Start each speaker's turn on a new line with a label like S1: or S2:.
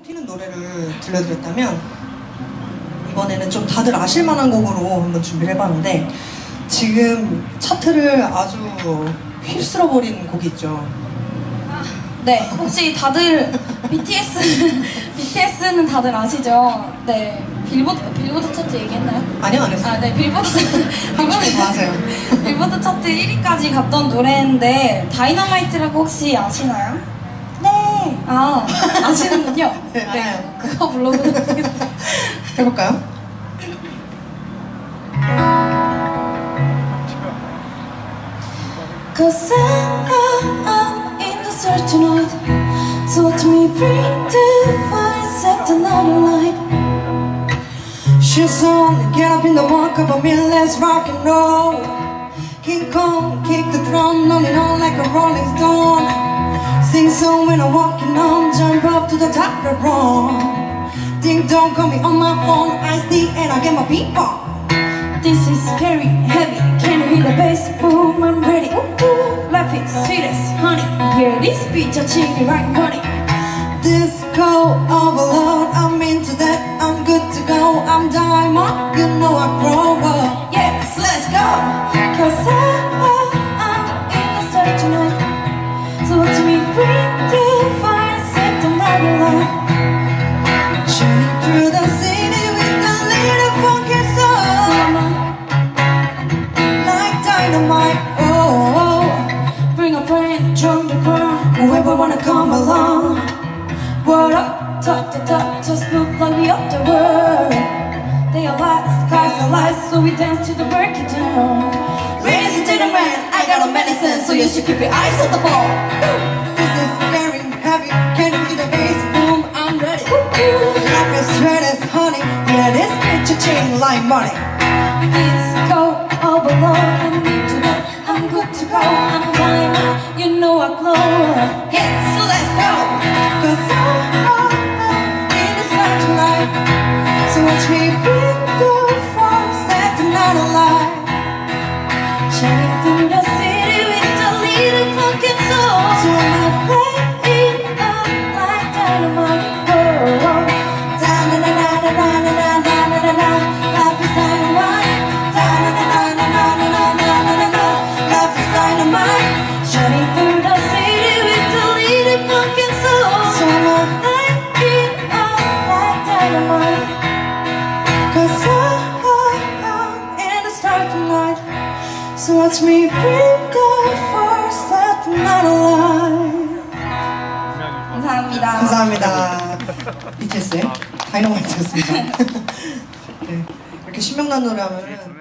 S1: 뻥뻥 튀는 노래를 들려드렸다면 이번에는 좀 다들 아실만한 곡으로 한번 준비를 해봤는데 지금 차트를 아주 휩쓸어버린 곡이 있죠.
S2: 네, 혹시 다들 BTS는 다들 아시죠? 네, 빌보드 차트 얘기했나요?
S1: 아니요, 안 했어요.
S2: 네, 빌보드
S1: 아세요?
S2: 빌보드 차트 1위까지 갔던 노래인데 다이너마이트라고 혹시 아시나요? 네, 아시는군요.
S1: 네, 알아요.
S2: 그거 불러보도록 하겠습니다.
S1: 해볼까요?
S2: Cause I'm in the search tonight, so watch me bring to find set another light.
S1: Shoes on, get up in the morning, cup of milk, let's rock and roll. King Kong, kick the drum, rolling on like a rolling stone. Sing song when I'm walking on, jump up to the top of the room. Ding dong, call me on my phone, I see and I get my beat on.
S2: This is scary, heavy, can you hear the bass? Boom, I'm ready. Life is sweet as honey. Yeah, this beat touching me like money.
S1: Disco overload, I'm into that, I'm good to go. I'm diamond, you know I grow up.
S2: Yes, let's go. Cause I'm in the search tonight, so watch me bring to find set another light.
S1: Shining through the city with a little funky soul, like dynamite. Oh,
S2: Bring a friend, join the crowd.
S1: whoever wanna come along.
S2: What up, top to top, just look like we up the world. They are lights, skies are lights, so we dance to the break it down.
S1: Ladies and gentlemen, I got a medicine, so you should keep your eyes on the ball. This is very heavy, can you feel the bass? Boom, I'm ready. Life is sweet as honey, yeah, this bitch a chain like money.
S2: Disco overload, I'm into that, I'm good to go. I'm diamond, you know I glow.
S1: Yeah, so let's go. Cause I'm in the sun tonight, so watch me bring the fire, set another light.
S2: Shining through the city with a little funky soul.
S1: So I'm
S2: Light it up like dynamite. Oh,
S1: da-na-na-na-na-na-na-na-na-na-na. Life is dynamite. Da-na-na-na-na-na-na-na-na-na. Life is dynamite.
S2: shining through the city with a little funky soul.
S1: So I'm
S2: Light it up like dynamite.
S1: cause I'm in the start tonight, so watch me bring the fire, set another light.
S2: 감사합니다.
S1: 감사합니다. BTS의 다이너마이트였습니다. 네, 이렇게 신명난 노래 하면은